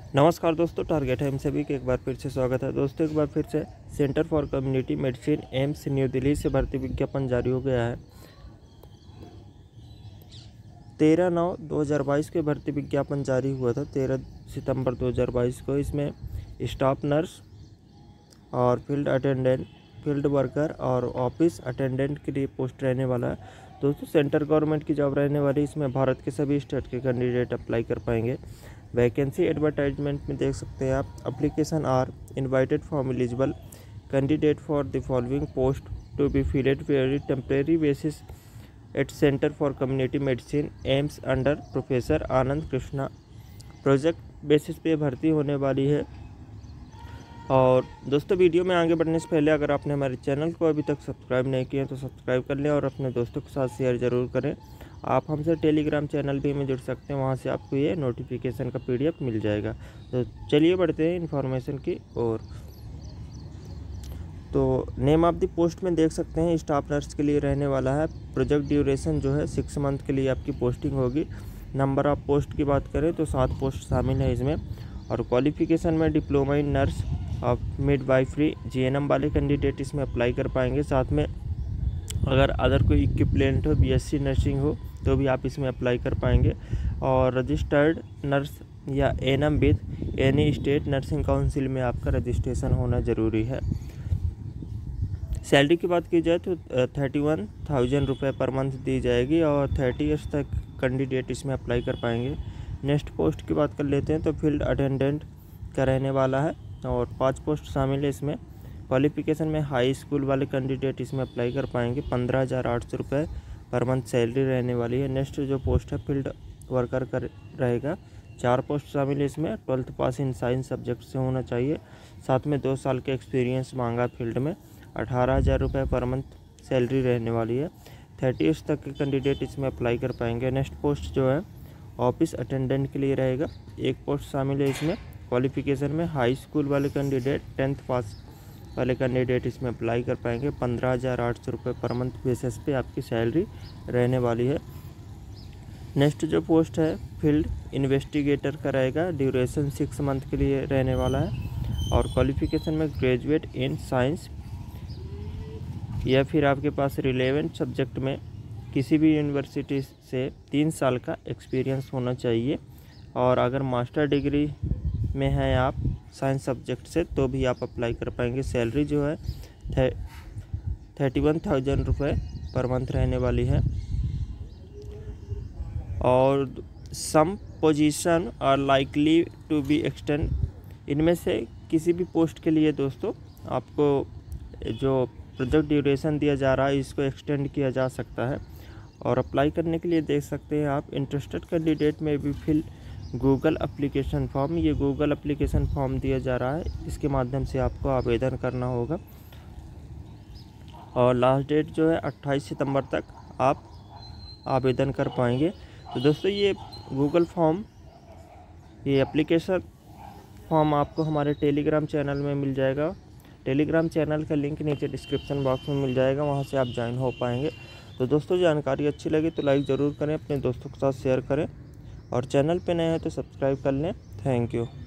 नमस्कार दोस्तों, टारगेट है हम सभी के एक बार फिर से स्वागत है। दोस्तों एक बार फिर से centre for community medicine AIIMS New Delhi से भर्ती विज्ञापन जारी हो गया है। 13/9/2022 के भर्ती विज्ञापन जारी हुआ था 13 सितंबर 2022 को। इसमें स्टाफ नर्स और फील्ड अटेंडेंट, फील्ड वर्कर और ऑफिस अटेंडेंट के लिए पोस्ट रहने वाला है। दोस्तों सेंट्रल गवर्नमेंट की जॉब रहने वाली, इसमें भारत के सभी स्टेट के कैंडिडेट अप्लाई कर पाएंगे। वैकेंसी एडवर्टाइजमेंट में देख सकते हैं आप, application are invited from eligible candidate for the following post to be filled very temporary basis at centre for community medicine AIIMS under professor Anand Krishna. Project basis पे भर्ती होने वाली है। और दोस्तों वीडियो में आगे बढ़ने से पहले अगर आपने हमारे चैनल को अभी तक सब्सक्राइब नहीं किया तो सब्सक्राइब कर लें और अपने दोस्तों के साथ शेयर ज़रूर करें। आप हमसे टेलीग्राम चैनल भी में जुड़ सकते हैं, वहां से आपको ये नोटिफिकेशन का PDF मिल जाएगा। तो चलिए बढ़ते हैं इन्फॉर्मेशन की ओर। तो नेम ऑफ द पोस्ट में देख सकते हैं स्टाफ नर्स के लिए रहने वाला है। प्रोजेक्ट ड्यूरेशन जो है 6 मंथ के लिए आपकी पोस्टिंग होगी। नंबर ऑफ पोस्ट की बात करें तो 7 पोस्ट शामिल है इसमें। और क्वालिफिकेशन में diploma in nurse of midwifery GNM वाले कैंडिडेट इसमें अप्लाई कर पाएंगे। साथ में अगर अदर कोई इक्विपमेंट हो, BSc नर्सिंग हो तो भी आप इसमें अप्लाई कर पाएंगे। और रजिस्टर्ड नर्स या NM with any state nursing council में आपका रजिस्ट्रेशन होना ज़रूरी है। सैलरी की बात की जाए तो 31,000 रुपये पर मंथ दी जाएगी और 30 ईयर्स तक कैंडिडेट इसमें अप्लाई कर पाएंगे। नेक्स्ट पोस्ट की बात कर लेते हैं तो फील्ड अटेंडेंट का रहने वाला है और 5 पोस्ट शामिल है इसमें। क्वालिफिकेशन में हाई स्कूल वाले कैंडिडेट इसमें अप्लाई कर पाएंगे। 15,800 रुपये पर मंथ सैलरी रहने वाली है। नेक्स्ट जो पोस्ट है फील्ड वर्कर का रहेगा। 4 पोस्ट शामिल है इसमें। 12th pass in science subject से होना चाहिए। साथ में 2 साल के एक्सपीरियंस मांगा फील्ड में। 18,000 रुपये पर मंथ सैलरी रहने वाली है। 30 ईयर्स तक के कैंडिडेट इसमें अप्लाई कर पाएंगे। नेक्स्ट पोस्ट जो है ऑफिस अटेंडेंट के लिए रहेगा। 1 पोस्ट शामिल है इसमें। क्वालिफिकेशन में हाई स्कूल वाले कैंडिडेट, 10th पास वाले कैंडिडेट इसमें अप्लाई कर पाएंगे। 15,800 रुपये पर मंथ बेसिस पे आपकी सैलरी रहने वाली है। नेक्स्ट जो पोस्ट है फील्ड इन्वेस्टिगेटर का रहेगा। ड्यूरेशन 6 मंथ के लिए रहने वाला है। और क्वालिफिकेशन में ग्रेजुएट इन साइंस या फिर आपके पास रिलेवेंट सब्जेक्ट में किसी भी यूनिवर्सिटी से 3 साल का एक्सपीरियंस होना चाहिए। और अगर मास्टर डिग्री में हैं आप साइंस सब्जेक्ट से तो भी आप अप्लाई कर पाएंगे। सैलरी जो है 31,000 रुपये पर मंथ रहने वाली है। और some position are likely to be extend. इनमें से किसी भी पोस्ट के लिए दोस्तों आपको जो प्रोजेक्ट ड्यूरेशन दिया जा रहा है इसको एक्सटेंड किया जा सकता है। और अप्लाई करने के लिए देख सकते हैं आप, इंटरेस्टेड कैंडिडेट में भी फिल गूगल एप्लीकेशन फॉर्म। ये गूगल एप्लीकेशन फॉर्म दिया जा रहा है, इसके माध्यम से आपको आवेदन करना होगा। और लास्ट डेट जो है 28 सितंबर तक आप आवेदन कर पाएंगे। तो दोस्तों ये गूगल फॉर्म, ये एप्लीकेशन फॉर्म आपको हमारे टेलीग्राम चैनल में मिल जाएगा। टेलीग्राम चैनल का लिंक नीचे डिस्क्रिप्शन बॉक्स में मिल जाएगा, वहाँ से आप ज्वाइन हो पाएंगे। तो दोस्तों जानकारी अच्छी लगी तो लाइक ज़रूर करें, अपने दोस्तों के साथ शेयर करें और चैनल पे नए हैं तो सब्सक्राइब कर लें। Thank you.